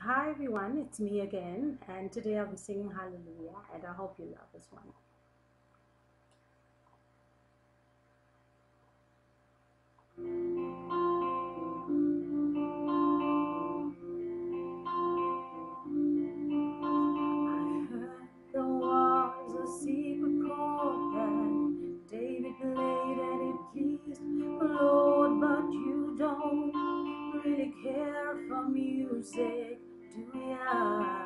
Hi everyone, it's me again, and today I'll be singing Hallelujah, and I hope you love this one. I heard there was a secret chord that David played and it pleased the Lord, but you don't really care for music, do ya?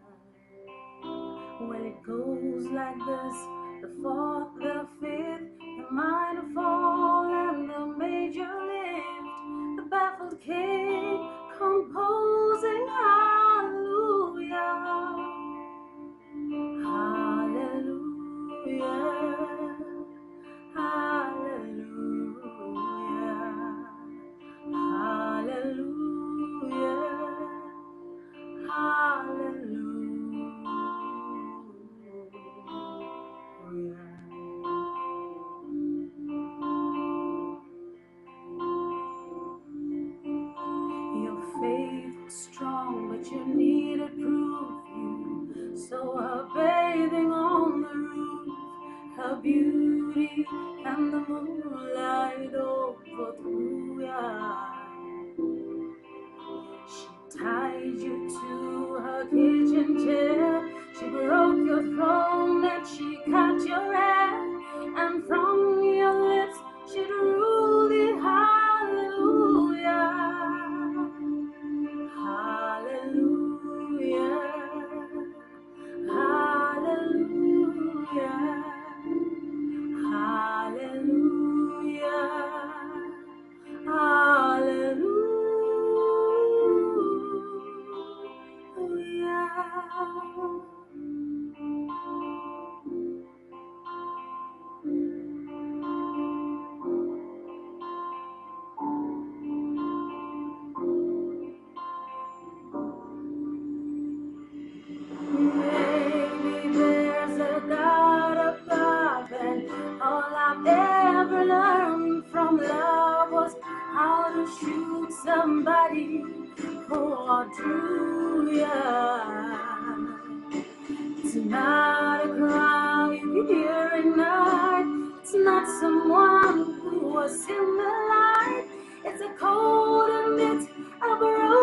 When it goes like this, the fourth, the fifth, the minor fall, and the major lift, the baffled king composing hallelujah, hallelujah, hallelujah, hallelujah, hallelujah. Your faith was strong, but you needed proof. You saw her bathing on the roof, her beauty and the moonlight overthrew ya. She tied you to her kitchen chair, she broke your throne and she cut your hair, and from your lips she drew the hallelujah, hallelujah, hallelujah, hallelujah, hallelujah. Maybe there's a God above, and all I've ever learned from love was how to shoot somebody who drew ya. It's not a cry you can hear at night. It's not someone who was in the light. It's a cold admit, a broken